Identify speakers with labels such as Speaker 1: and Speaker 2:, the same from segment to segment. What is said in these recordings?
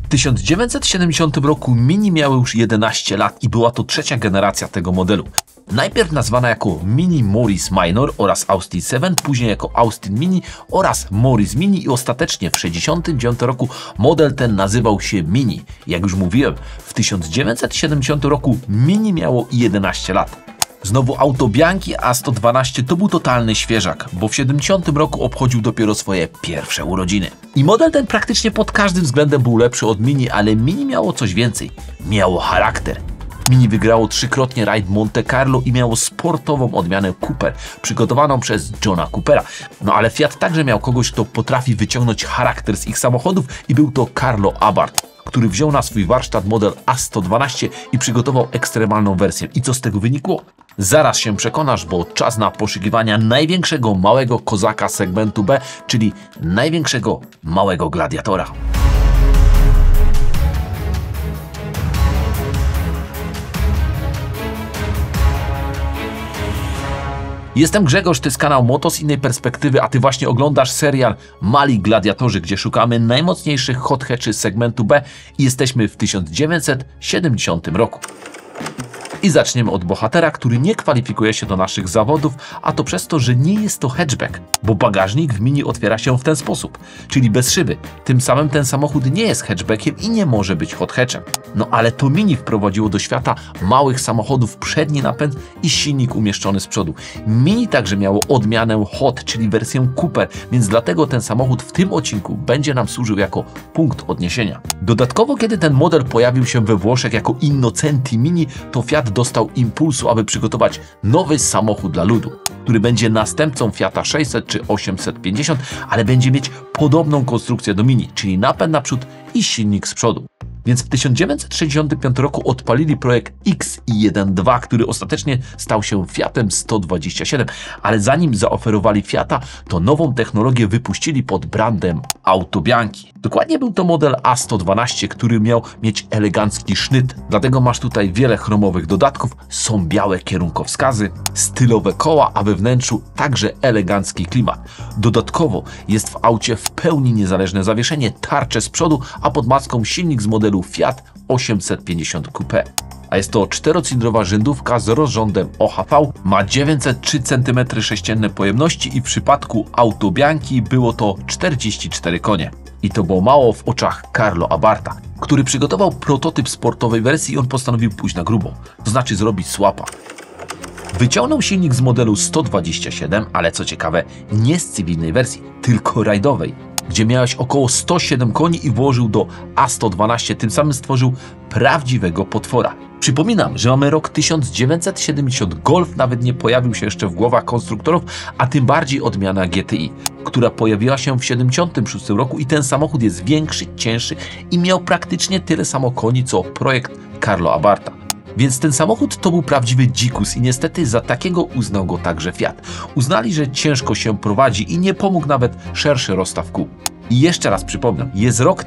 Speaker 1: 1970 roku Mini miały już 11 lat i była to trzecia generacja tego modelu. Najpierw nazwana jako Mini Morris Minor oraz Austin 7, później jako Austin Mini oraz Morris Mini i ostatecznie w 1969 roku model ten nazywał się Mini. Jak już mówiłem, w 1970 roku Mini miało 11 lat. Znowu auto Bianchi A112 to był totalny świeżak, bo w 70 roku obchodził dopiero swoje pierwsze urodziny. I model ten praktycznie pod każdym względem był lepszy od Mini, ale Mini miało coś więcej. Miało charakter. Mini wygrało trzykrotnie rajd Monte Carlo i miało sportową odmianę Cooper, przygotowaną przez Johna Coopera. No ale Fiat także miał kogoś, kto potrafi wyciągnąć charakter z ich samochodów i był to Carlo Abarth, który wziął na swój warsztat model A112 i przygotował ekstremalną wersję. I co z tego wynikło? Zaraz się przekonasz, bo czas na poszukiwania największego małego kozaka segmentu B, czyli największego małego gladiatora. Jestem Grzegorz, to jest kanał Moto z innej perspektywy, a Ty właśnie oglądasz serial Mali Gladiatorzy, gdzie szukamy najmocniejszych hot hatchy segmentu B i jesteśmy w 1970 roku. I zaczniemy od bohatera, który nie kwalifikuje się do naszych zawodów, a to przez to, że nie jest to hatchback, bo bagażnik w Mini otwiera się w ten sposób, czyli bez szyby. Tym samym ten samochód nie jest hatchbackiem i nie może być hot hatchem. No ale to Mini wprowadziło do świata małych samochodów przedni napęd i silnik umieszczony z przodu. Mini także miało odmianę hot, czyli wersję Cooper, więc dlatego ten samochód w tym odcinku będzie nam służył jako punkt odniesienia. Dodatkowo, kiedy ten model pojawił się we Włoszech jako Innocenti Mini, to Fiat dostał impulsu, aby przygotować nowy samochód dla ludu, który będzie następcą Fiata 600 czy 850, ale będzie mieć podobną konstrukcję do Mini, czyli napęd naprzód i silnik z przodu. Więc w 1965 roku odpalili projekt XI12, który ostatecznie stał się Fiatem 127, ale zanim zaoferowali Fiata, to nową technologię wypuścili pod brandem Auto Bianchi. Dokładnie był to model A112, który miał mieć elegancki sznyt, dlatego masz tutaj wiele chromowych dodatków, są białe kierunkowskazy, stylowe koła, a we wnętrzu także elegancki klimat. Dodatkowo jest w aucie w pełni niezależne zawieszenie, tarcze z przodu, a pod maską silnik z modelu Fiat 850 Coupé. A jest to czterocylindrowa rzędówka z rozrządem OHV, ma 903 cm3 pojemności i w przypadku Auto Bianchi było to 44 konie. I to było mało w oczach Carlo Abartha, który przygotował prototyp sportowej wersji i on postanowił pójść na grubo, to znaczy zrobić swapa. Wyciągnął silnik z modelu 127, ale co ciekawe, nie z cywilnej wersji, tylko rajdowej, gdzie miałeś około 107 koni i włożył do A112, tym samym stworzył prawdziwego potwora. Przypominam, że mamy rok 1970, Golf nawet nie pojawił się jeszcze w głowach konstruktorów, a tym bardziej odmiana GTI, która pojawiła się w 1976 roku i ten samochód jest większy, cięższy i miał praktycznie tyle samo koni co projekt Carlo Abartha. Więc ten samochód to był prawdziwy dzikus i niestety za takiego uznał go także Fiat. Uznali, że ciężko się prowadzi i nie pomógł nawet szerszy rozstaw kół. I jeszcze raz przypomnę, jest rok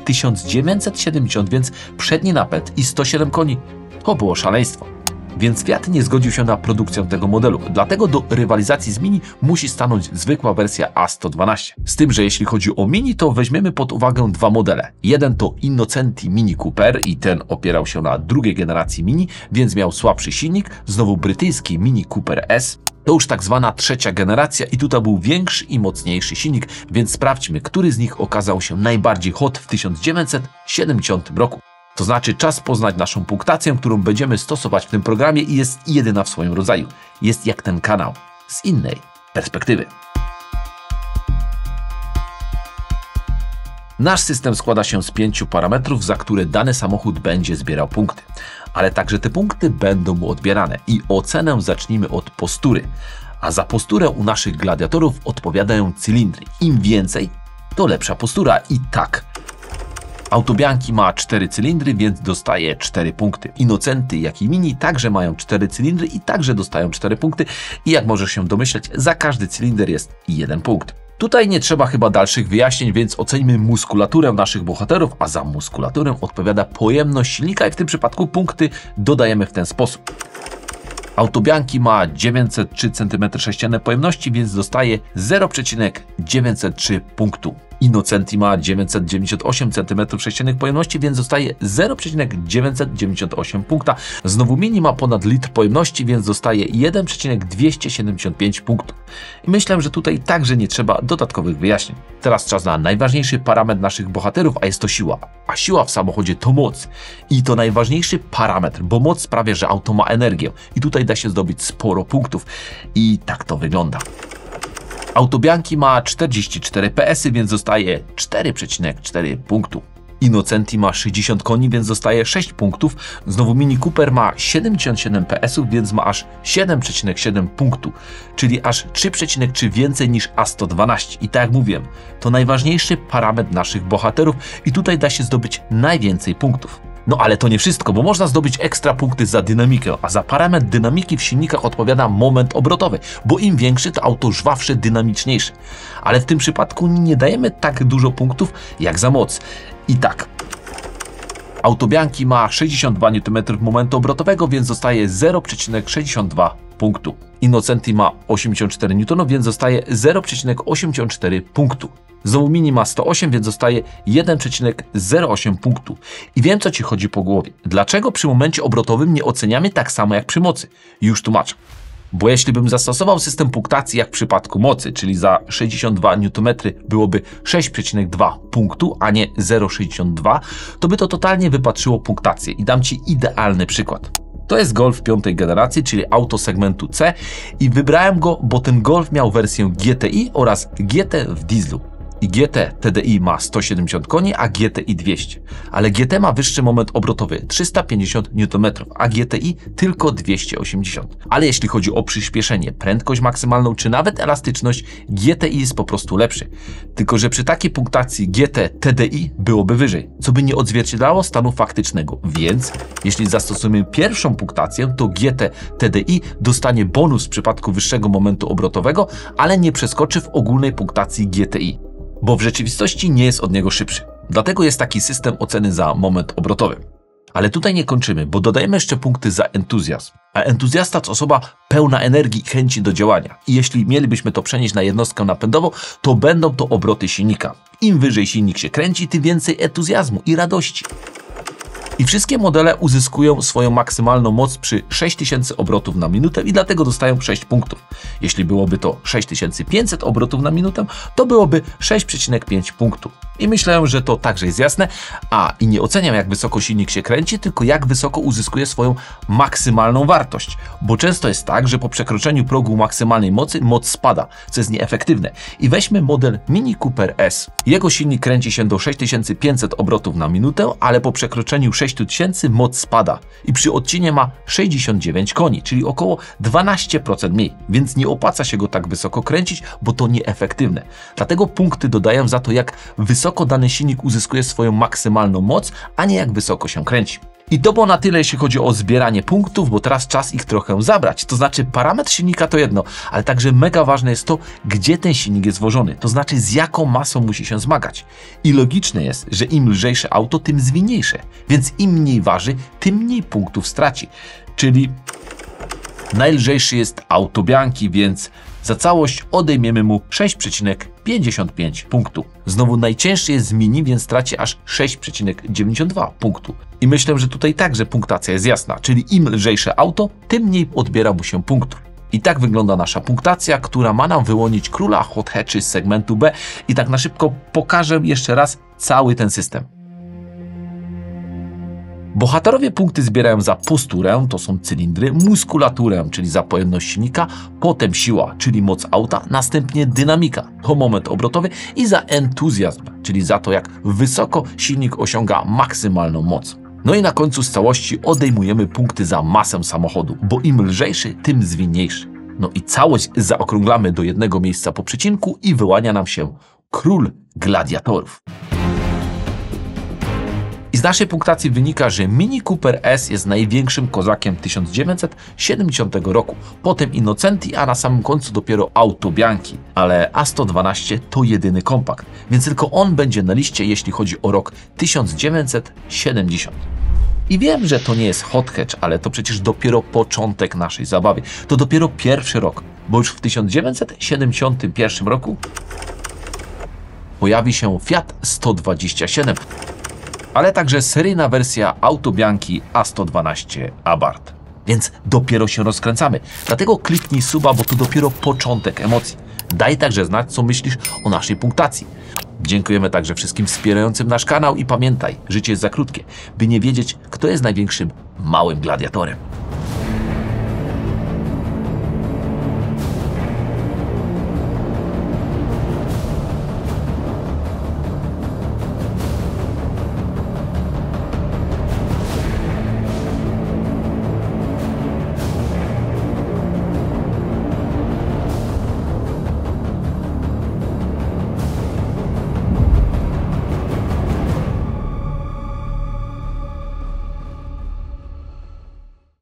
Speaker 1: 1970, więc przedni napęd i 107 koni to było szaleństwo. Więc Fiat nie zgodził się na produkcję tego modelu, dlatego do rywalizacji z Mini musi stanąć zwykła wersja A112. Z tym, że jeśli chodzi o Mini, to weźmiemy pod uwagę dwa modele. Jeden to Innocenti Mini Cooper i ten opierał się na drugiej generacji Mini, więc miał słabszy silnik, znowu brytyjski Mini Cooper S. To już tak zwana trzecia generacja i tutaj był większy i mocniejszy silnik, więc sprawdźmy, który z nich okazał się najbardziej hot w 1970 roku. To znaczy czas poznać naszą punktację, którą będziemy stosować w tym programie i jest jedyna w swoim rodzaju. Jest jak ten kanał, z innej perspektywy. Nasz system składa się z 5 parametrów, za które dany samochód będzie zbierał punkty. Ale także te punkty będą mu odbierane i ocenę zacznijmy od postury. A za posturę u naszych gladiatorów odpowiadają cylindry. Im więcej, to lepsza postura i tak. Auto Bianchi ma 4 cylindry, więc dostaje 4 punkty. Innocenty, jak i Mini także mają 4 cylindry i także dostają 4 punkty. I jak możesz się domyśleć, za każdy cylinder jest 1 punkt. Tutaj nie trzeba chyba dalszych wyjaśnień, więc oceńmy muskulaturę naszych bohaterów, a za muskulaturę odpowiada pojemność silnika i w tym przypadku punkty dodajemy w ten sposób. Auto Bianchi ma 903 cm3 pojemności, więc dostaje 0,903 punktu. Innocenti ma 998 cm3 pojemności, więc dostaje 0,998 punkta. Znowu Mini ma ponad litr pojemności, więc dostaje 1,275 punktów. I myślę, że tutaj także nie trzeba dodatkowych wyjaśnień. Teraz czas na najważniejszy parametr naszych bohaterów, a jest to siła. A siła w samochodzie to moc. I to najważniejszy parametr, bo moc sprawia, że auto ma energię. I tutaj da się zdobyć sporo punktów. I tak to wygląda. Auto Bianchi ma 44 PS, więc dostaje 4,4 punktu. Innocenti ma 60 koni, więc dostaje 6 punktów. Znowu Mini Cooper ma 77 PS, więc ma aż 7,7 punktu, czyli aż 3,3 więcej niż A112. I tak jak mówiłem, to najważniejszy parametr naszych bohaterów i tutaj da się zdobyć najwięcej punktów. No ale to nie wszystko, bo można zdobyć ekstra punkty za dynamikę, a za parametr dynamiki w silnikach odpowiada moment obrotowy, bo im większy, to auto żwawsze, dynamiczniejsze. Ale w tym przypadku nie dajemy tak dużo punktów jak za moc. I tak, auto Bianchi ma 62 Nm momentu obrotowego, więc dostaje 0,62 punktu. Innocenti ma 84 N, więc dostaje 0,84 punktu. Znowu Mini ma 108, więc dostaje 1,08 punktu. I wiem, co Ci chodzi po głowie. Dlaczego przy momencie obrotowym nie oceniamy tak samo jak przy mocy? Już tłumaczę. Bo jeśli bym zastosował system punktacji jak w przypadku mocy, czyli za 62 Nm byłoby 6,2 punktu, a nie 0,62, to by to totalnie wypatrzyło punktację. I dam Ci idealny przykład. To jest Golf 5. generacji, czyli auto segmentu C i wybrałem go, bo ten Golf miał wersję GTI oraz GT w dieslu. I GT TDI ma 170 koni, a GTI 200. Ale GT ma wyższy moment obrotowy 350 Nm, a GTI tylko 280. Ale jeśli chodzi o przyspieszenie, prędkość maksymalną czy nawet elastyczność, GTI jest po prostu lepszy. Tylko że przy takiej punktacji GT TDI byłoby wyżej, co by nie odzwierciedlało stanu faktycznego. Więc jeśli zastosujemy pierwszą punktację, to GT TDI dostanie bonus w przypadku wyższego momentu obrotowego, ale nie przeskoczy w ogólnej punktacji GTI. Bo w rzeczywistości nie jest od niego szybszy. Dlatego jest taki system oceny za moment obrotowy. Ale tutaj nie kończymy, bo dodajemy jeszcze punkty za entuzjazm. A entuzjasta to osoba pełna energii i chęci do działania. I jeśli mielibyśmy to przenieść na jednostkę napędową, to będą to obroty silnika. Im wyżej silnik się kręci, tym więcej entuzjazmu i radości. I wszystkie modele uzyskują swoją maksymalną moc przy 6000 obrotów na minutę i dlatego dostają 6 punktów. Jeśli byłoby to 6500 obrotów na minutę, to byłoby 6,5 punktów. I myślę, że to także jest jasne. I nie oceniam, jak wysoko silnik się kręci, tylko jak wysoko uzyskuje swoją maksymalną wartość. Bo często jest tak, że po przekroczeniu progu maksymalnej mocy moc spada, co jest nieefektywne. I weźmy model Mini Cooper S. Jego silnik kręci się do 6500 obrotów na minutę, ale po przekroczeniu 6000 moc spada i przy odcinie ma 69 koni, czyli około 12% mniej, więc nie opłaca się go tak wysoko kręcić, bo to nieefektywne. Dlatego punkty dodaję za to, jak wysoko dany silnik uzyskuje swoją maksymalną moc, a nie jak wysoko się kręci. I to było na tyle, jeśli chodzi o zbieranie punktów, bo teraz czas ich trochę zabrać. To znaczy parametr silnika to jedno, ale także mega ważne jest to, gdzie ten silnik jest włożony. To znaczy z jaką masą musi się zmagać. I logiczne jest, że im lżejsze auto, tym zwinniejsze. Więc im mniej waży, tym mniej punktów straci. Czyli najlżejszy jest auto Bianchi, więc za całość odejmiemy mu 6,55 punktu. Znowu najcięższy jest Mini, więc traci aż 6,92 punktu. I myślę, że tutaj także punktacja jest jasna, czyli im lżejsze auto, tym mniej odbiera mu się punktów. I tak wygląda nasza punktacja, która ma nam wyłonić króla hot hatchy z segmentu B. I tak na szybko pokażę jeszcze raz cały ten system. Bohaterowie punkty zbierają za posturę, to są cylindry, muskulaturę, czyli za pojemność silnika, potem siła, czyli moc auta, następnie dynamika, to moment obrotowy i za entuzjazm, czyli za to, jak wysoko silnik osiąga maksymalną moc. No i na końcu z całości odejmujemy punkty za masę samochodu, bo im lżejszy, tym zwinniejszy. No i całość zaokrąglamy do jednego miejsca po przecinku i wyłania nam się król gladiatorów. I z naszej punktacji wynika, że Mini Cooper S jest największym kozakiem 1970 roku. Potem Innocenti, a na samym końcu dopiero auto Bianchi. Ale A112 to jedyny kompakt, więc tylko on będzie na liście, jeśli chodzi o rok 1970. I wiem, że to nie jest hot hatch, ale to przecież dopiero początek naszej zabawy. To dopiero pierwszy rok, bo już w 1971 roku pojawi się Fiat 127, ale także seryjna wersja Auto Bianchi A112 Abarth. Więc dopiero się rozkręcamy. Dlatego kliknij suba, bo to dopiero początek emocji. Daj także znać, co myślisz o naszej punktacji. Dziękujemy także wszystkim wspierającym nasz kanał i pamiętaj, życie jest za krótkie, by nie wiedzieć, kto jest największym małym gladiatorem.